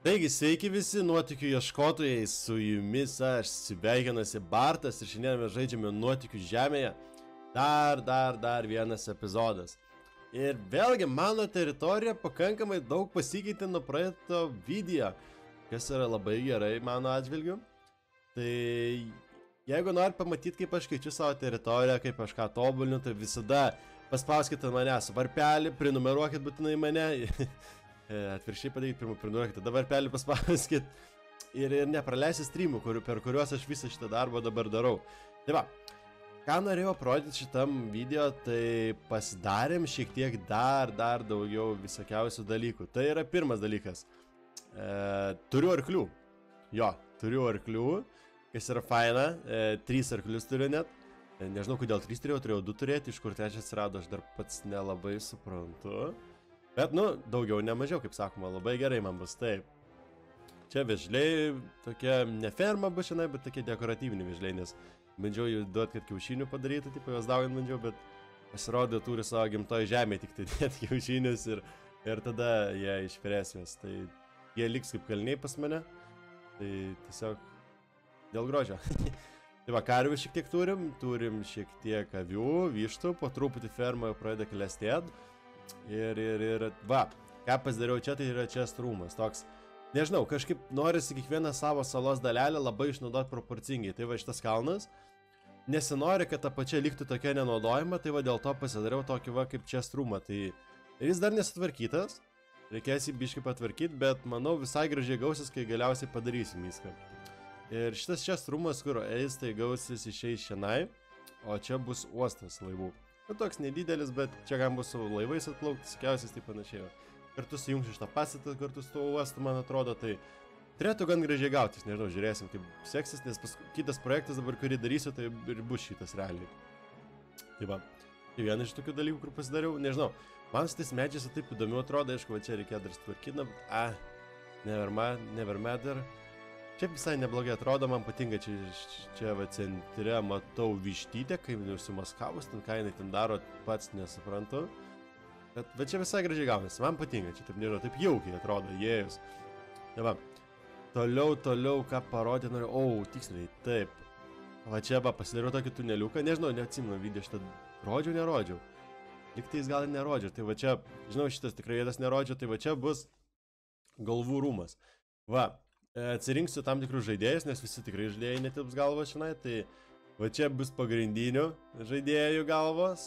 Taigi, sveiki visi nuotykių ieškotojai, su jumis aš sveikinuosi Bartas ir šiandien mes žaidžiame nuotykių žemėje. Dar vienas epizodas. Ir vėlgi mano teritorija pakankamai daug pasikeitė nuo praeito video, kas yra labai gerai mano atžvilgiu. Tai jeigu nori pamatyti, kaip aš keičiu savo teritoriją, kaip aš ką tobulinu, tai visada paspauskite manęs varpelį, prenumeruokit būtinai mane. Atvirkščiai padarykit, pirmą prenumeruokit, tada varpelį paspauskit ir nepraleisit streamų, per kuriuos aš visą šitą darbą dabar darau. Tai va, ką norėjau parodyti šitam video, tai pasidarėm šiek tiek dar daugiau visokiausių dalykų. Tai yra pirmas dalykas. Turiu arklių. Jo, turiu arklių, kas yra faina. 3 arklius turiu net. Nežinau, kodėl 3 turėjau 2 turėti, iš kur 3 atsirado, aš dar pats nelabai suprantu. Bet, daugiau, ne mažiau, kaip sakoma, labai gerai man bus, taip. Čia vėžliai, tokia, ne ferma bus šiandien, bet tokie dekoratyviniai vėžliai, nes bandžiau jų duoti, kad kiaušinių padarytų, tipo jos daugint bandžiau, bet pasirodė, turi savo gimtoj žemėje tik tai dėti kiaušinius ir tada jie išperės juos. Tai jie liks kaip kaliniai pas mane, tai tiesiog dėl grožio. Tai va, karvių šiek tiek turim šiek tiek avių, vištų, po truputį fermoje pradeda klestėti. Ir va, ką pasidariau čia, tai yra chest roomas, toks, nežinau, kažkaip norisi kiekvieną savo salos dalelę labai išnaudoti proporcingai, tai va šitas kalnas, nesinori, kad ta pačia liktų tokia nenaudojama, tai va dėl to pasidariau tokį va kaip chest roomą, tai jis dar nesutvarkytas, reikės jį biškį patvarkyti, bet manau visai gražiai gausis, kai galiausiai padarysim viską. Ir šitas chest roomas, kur eis, tai gausis išeis šiandien, o čia bus uostas laivų. Toks nedidelis, bet čia galima bus su laivais atplaukti, sikiausiais tai panašiai. Kartu sujungsiu šitą pastatą, kartu su tuo uostu, man atrodo, tai turėtų gan gražiai gautis, nežinau, žiūrėsim kaip seksis, nes kitas projektas dabar, kurį darysiu, tai ir bus šitas realiai. Tai va, tai vienas iš tokių dalykų, kur pasidariau, nežinau, man su tais medžiais taip įdomiau atrodo, aišku, va čia reikėjo dar tvarkyti, never matter. Čia visai neblogai atrodo, man patinka, čia va centre matau vištytę, kaip nusimaskavus, ten ką jinai ten daro, pats nesuprantu. Bet čia visai gražiai gaunasi, man patinka, čia taip nežinau, taip jaukiai atrodo, jėjus. Tai va, toliau, ką parodė, noriu, tiksliai, taip. Va čia va, pasidariau tokį tuneliuką, nežinau, neatsimenu video šitą, nerodžiau. Liktais gal ir nerodžiau, tai va čia, žinau, šitas tikrai vietas nerodžiau, tai va čia bus galvų rūmas. Va. Atsirinksiu tam tikrus žaidėjus, nes visi tikrai žaidėjai netilps galvos šiandien, tai va čia bus pagrindinių žaidėjų galvos.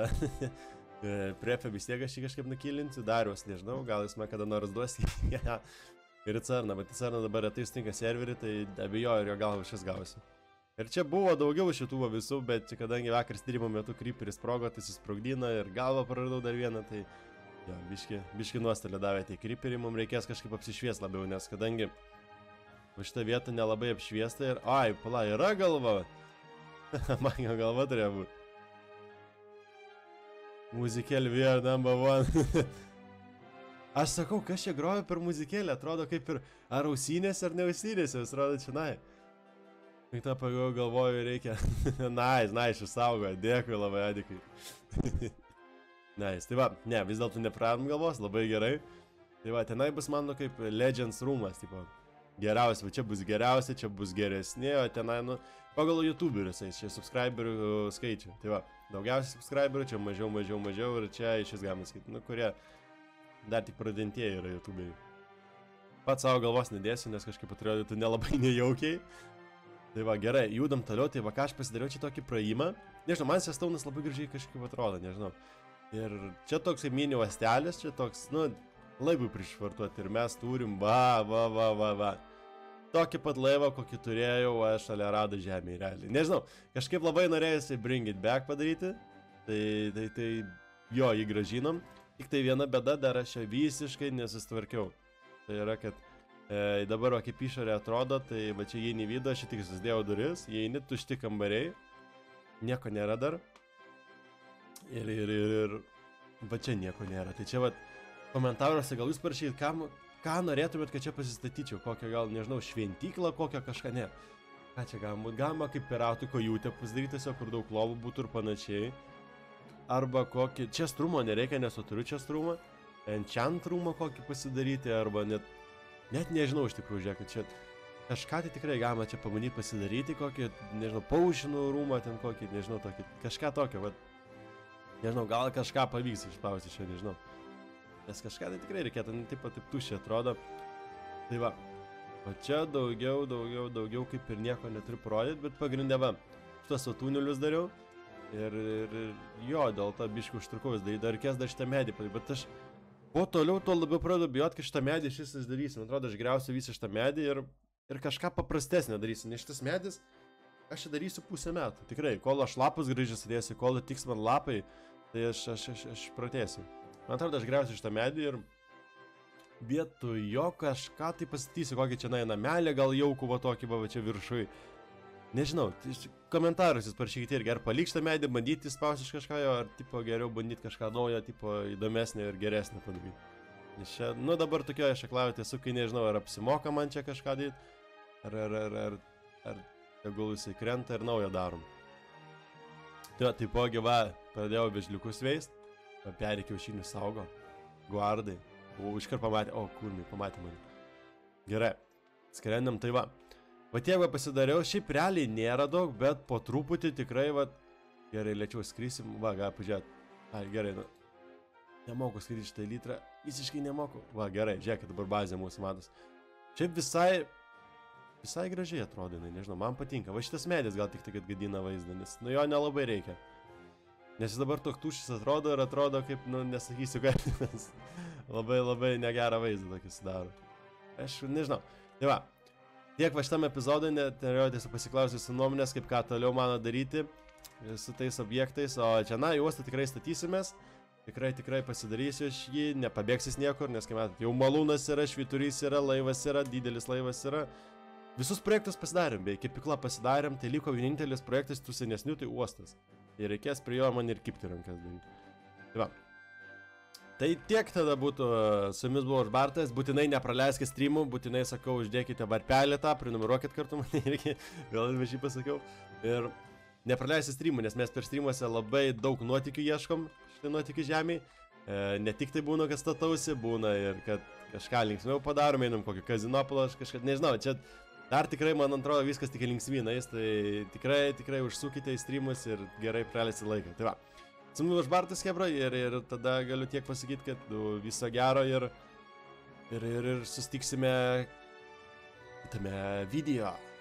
Prefę vis tiek aš jį kažkaip nukilinsiu, Dariaus nežinau, gal jis man kada nors duos. Ir Carna, bet Carna dabar retai stinka serverį, tai abejoju, ir jo galvą šis gausiu. Ir čia buvo daugiau šitų visų, bet kadangi vakar styrimo metu creeperis sprogo, tai susprogdino ir galvą praradau dar vieną, tai jo, biški nuostolį davė tie creeperiai, mums reikės kažkaip apsišvies labiau, nes kadangi va šitą vietą nelabai apšviesta ir... pala, yra galva. Man jo galva turėjo būti. Muzikėlė VR #1. Aš sakau, kas čia groja per muzikėlę, atrodo kaip ir ar ausinėse, ar ne ausinėse, vis rodo čionai. Ir tą galvoju reikia. Nice, išsaugojo, dėkui labai, Adikai. Nice, tai va, ne, vis dėlto nepraradom galvos, labai gerai. Tai va, tenai bus mano kaip Legends rūmas, tipo. Geriausia, va čia bus geriausia, čia bus geresnė, o tenai, pagal YouTuberius, čia subscriberių skaičių. Tai va, daugiausiai subscriberių, čia mažiau ir čia iš vis galima skaityti, kurie dar tik pradintieji yra YouTuberiai. Pats savo galvos nedėsiu, nes kažkaip atrodytų nelabai nejaukiai. Tai va, gerai, judam toliau, tai va, ką aš pasidariau čia tokį praėjimą. Nežinau, man Sestaunas labai gražiai kažkaip atrodo, nežinau. Ir čia toks mini uostelis, čia toks, laivui prišvartuoti ir mes turim, va. Tokį pat laivą, kokį turėjau aš Alerado žemėje realiai. Nežinau, kažkaip labai norėjusi Bring It Back padaryti, tai jo, jį gražinom. Tik tai viena bėda, dar aš visiškai nesustvarkiau. Tai yra, kad dabar, kaip išorė atrodo, tai va čia įeini vidų, aš tik susidėjau duris, įeini tušti kambariai, nieko nėra dar. Ir va čia nieko nėra. Tai čia va, komentaruose gal jūs parašykit, ką norėtumėt, kad čia pasistatyčiau, kokią gal, nežinau, šventyklą, kokią kažką, ne. Ką čia galima kaip piratų kojutę pasidaryti, tiesiog kur daug lovų būtų ir panašiai. Arba kokį, chest room'o nereikia, nes turiu chest room'ą. Enchant room'ą kokį pasidaryti, arba net Net nežinau iš tikrųjų, žiūrėk, kad čia kažką tai tikrai galima čia pabandyti pasidaryti, kokį, nežinau, paušinų rūmą ten kokį, nežinau, tokį, kažką tokio, vat, nežinau, gal kažką pavyks išspausti čia, nežinau. Nes kažką tai tikrai reikėtų, taip tuščiai atrodo. Tai va, o čia daugiau kaip ir nieko neturiu parodyti, bet pagrindė va, šitas tunelius dariau ir jo, dėl to biškį užtrukau, dar reikės dar šitą medį padaryti, bet aš po toliau, tuo labiau pradedu bijoti, kad šitą medį šis darysim. Man atrodo, aš geriausiu visą šitą medį ir kažką paprastesnio darysiu. Nes šitas medis, aš čia darysiu pusę metų. Tikrai, kol aš lapus grįžęs sudėsiu, kol tiks man lapai, tai aš pratėsiu. Man atrodo, aš geriausiu šitą medį ir vietoj jo kažką tai pasitysiu, kokį čia namelį, gal jaukų va tokį va čia viršui. Nežinau, komentarus jūs parašykite irgi, ar palik šitą medį, bandyti spausti iš kažką jo, ar tipo geriau bandyti kažką naujo, tipo įdomesnio ir geresnio padaryti. Nes čia, nu dabar tokioje šaklavėte esu, kai nežinau, ar apsimoka man čia kažką daryti, ar tegul jisai krenta ir naujo darom. Tai taipogi va, pradėjau vežliukus veist, perį kiaušinių saugo, guardai, iškart pamatė, kurmiai, pamatė mane. Gerai, skrendam, tai va. Va tiek va pasidariau, šiaip realiai nėra daug, bet po truputį tikrai va, gerai, lėčiau skrisim, va, gal pažiūrėt. Ai, gerai, nu, nemoku skrydyti šitą litrą, visiškai nemoku. Va, gerai, žiūrėkit, dabar bazė mūsų matos. Šiaip visai gražiai atrodo, nežinau, man patinka. Va šitas medis gal tik tai, kad gadina vaizdą, nes, nu, jo nelabai reikia. Nes jis dabar toks tuščias atrodo ir atrodo kaip, nu, nesakysiu, kad labai negerą vaizdą tokį sudaro. Aš nežinau. Tai va. Tiek va šitam epizodui, norėjau tiesiog pasiklausyti su nuomonės, kaip ką toliau mano daryti su tais objektais, o čia, na, juostą tikrai statysimės, tikrai pasidarysiu aš jį, nepabėgsis niekur, nes, kaip matot, jau malūnas yra, švyturys yra, laivas yra, didelis laivas yra. Visus projektus pasidarėm, bei kepyklą pasidarėm, tai liko vienintelis projektas tų senesnių, tai uostas. Ir reikės prie jo man ir kipti rankas daryti. Tai va. Tai tiek tada būtų, su jumis buvo Bartas, būtinai nepraleiskite streamų, būtinai sakau, uždėkite varpelį tą, prenumeruokit kartu mane irgi, gal ir važiai pasakiau. Ir nepraleiskite streamų, nes mes per streamuose labai daug nuotykių ieškom, šitai nuotykių žemėj. Ne tik tai būna, kad statausi, būna ir kad kažką linksmiau padarom, einam kokį kazinopolą, aš kažką, nežinau, čia dar tikrai, man atrodo, viskas tik linksmynais, tai tikrai užsukite į streamus ir gerai praleisti laiką. Tai va. Su mumis aš Bartas Hebra ir tada galiu tiek pasakyti, kad viso gero ir susitiksime kitame video.